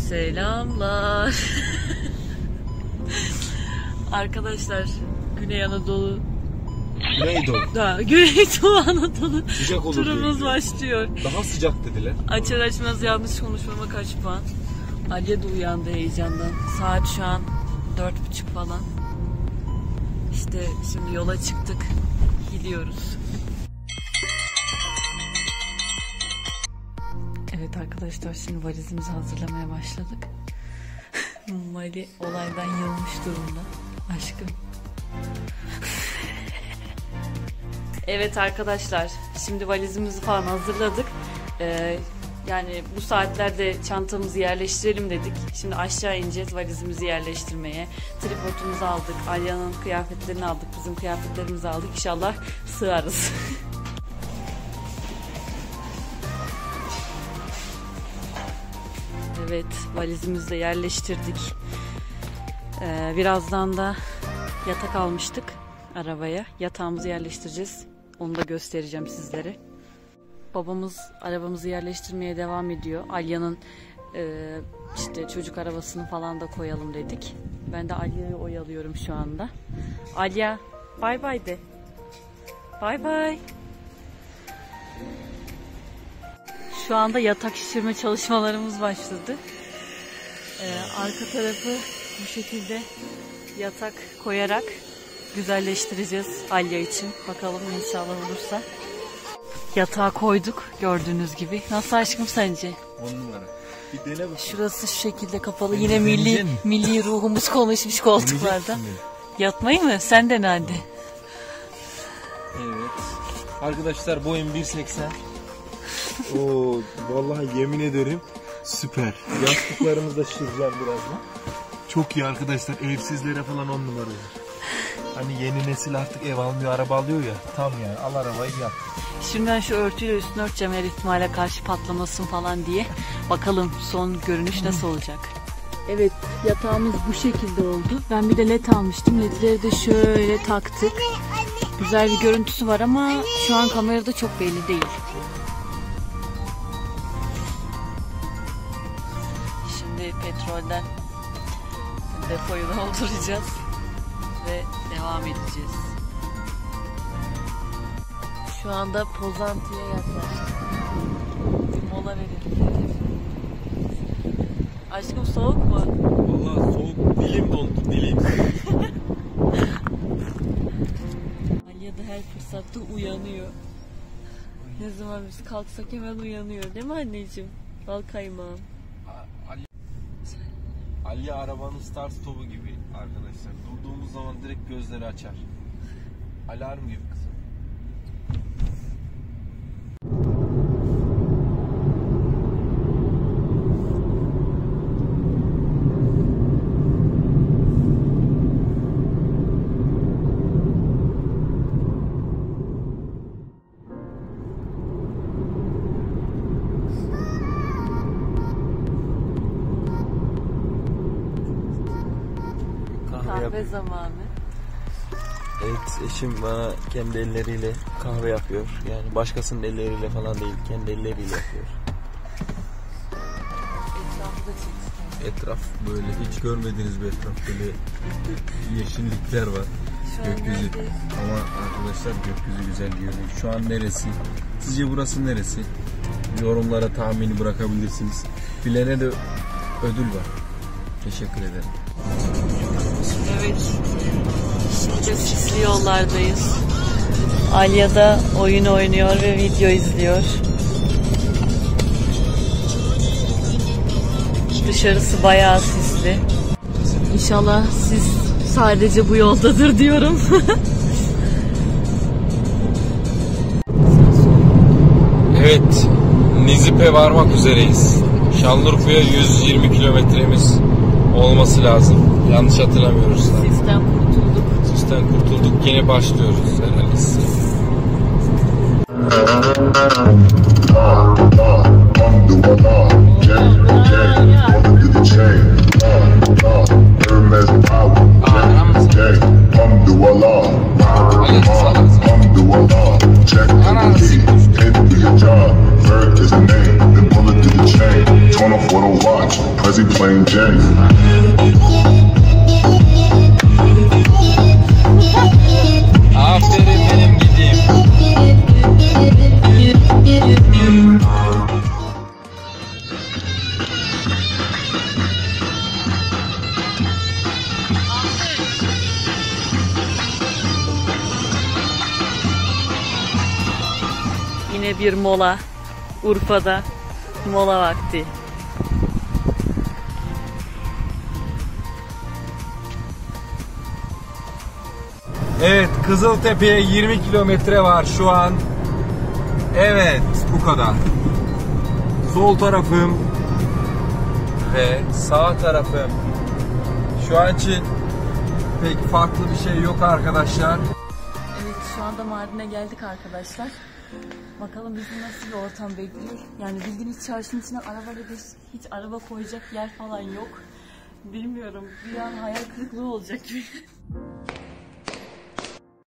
Selamlar. Arkadaşlar Güney Anadolu Güneydoğu Anadolu sıcak olur turumuz başlıyor. Daha sıcak dediler. Açar açmaz yanlış konuşmama kaç puan. Aliye de uyandı heyecandan. Saat şu an 4:30 falan. İşte şimdi yola çıktık. Gidiyoruz. Evet arkadaşlar, şimdi valizimizi hazırlamaya başladık. Mali olaydan yılmış durumda. Aşkım. Evet arkadaşlar, şimdi valizimizi falan hazırladık. Yani bu saatlerde çantamızı yerleştirelim dedik. Şimdi aşağı ineceğiz valizimizi yerleştirmeye. Tripodumuzu aldık. Alya'nın kıyafetlerini aldık. Bizim kıyafetlerimizi aldık. İnşallah sığarız. Evet, valizimizi de yerleştirdik. Birazdan da yatak almıştık arabaya. Yatağımızı yerleştireceğiz. Onu da göstereceğim sizlere. Babamız arabamızı yerleştirmeye devam ediyor. Alya'nın işte çocuk arabasını falan da koyalım dedik. Ben de Alya'yı oyalıyorum şu anda. Alya, bay bay de. Bay bay. Şu anda yatak şişirme çalışmalarımız başladı. Arka tarafı bu şekilde yatak koyarak güzelleştireceğiz Alya için. Bakalım inşallah olursa. Yatağı koyduk gördüğünüz gibi. Nasıl aşkım sence? 10 numara. Bir dene bak. Şurası şu şekilde kapalı. Yine milli ruhumuz konuşmuş koltuklarda. Yatmayı mı? Sen de nerede? Evet. Arkadaşlar boyum 1.80. Oo, vallahi yemin ederim süper. Yastıklarımızı da şişireceğim birazdan. Çok iyi arkadaşlar. Evsizlere falan 10 numara. Hani yeni nesil artık ev almıyor, araba alıyor ya. Tam yani, al arabayı yat. Şimdi ben şu örtüyle üstünü örteceğim her ihtimale karşı patlamasın falan diye. Bakalım son görünüş nasıl olacak. Evet, yatağımız bu şekilde oldu. Ben bir de led almıştım. Ledleri de şöyle taktık. Güzel bir görüntüsü var ama şu an kamerada çok belli değil. Şimdi petrolden depoyu dolduracağız ve devam edeceğiz. Şu anda Pozantı'ya yaklaştık. Bir mola verelim. Aşkım soğuk mu? Vallahi soğuk, dilim dondu, dilim. Alya da her fırsatta uyanıyor. Ne zaman biz kalksak hemen uyanıyor, değil mi anneciğim? Bal kaymağım. Alya arabanın start stopu gibi arkadaşlar. Durduğumuz zaman direkt gözleri açar. Alarm gibi kızım. Kahve zamanı. Evet, eşim bana kendi elleriyle kahve yapıyor. Yani başkasının elleriyle falan değil, kendi elleriyle yapıyor. Etrafı da çekti. Etraf böyle hiç görmediğiniz bir etraf, böyle yeşillikler var. Gökyüzü. Ama arkadaşlar gökyüzü güzel görünüyor. Şu an neresi? Sizce burası neresi? Yorumlara tahmini bırakabilirsiniz. Bilene de ödül var. Teşekkür ederim. Evet. Şimdi sisli yollardayız. Alya da oyun oynuyor ve video izliyor. Dışarısı bayağı sisli. İnşallah sis sadece bu yoldadır diyorum. Evet, Nizip'e varmak üzereyiz. Şanlıurfa'ya 120 kilometremiz olması lazım. Yanlış hatırlamıyoruz. Sisten kurtulduk. Sisten kurtulduk. Yine başlıyoruz herhalde. Turn off what I watch. Cause he playing Jay. Aferin benim gideyim. Yine bir mola. Urfa'da mola vakti. Evet, Kızıltepe'ye 20 kilometre var şu an. Evet, bu kadar. Sol tarafım ve sağ tarafım. Şu an için pek farklı bir şey yok arkadaşlar. Evet, şu anda Mardin'e geldik arkadaşlar. Bakalım bizi nasıl bir ortam bekliyor. Yani bildiğiniz çarşının içine arabayla hiç araba koyacak yer falan yok. Bilmiyorum, bir an hayal kırıklığı olacak gibi.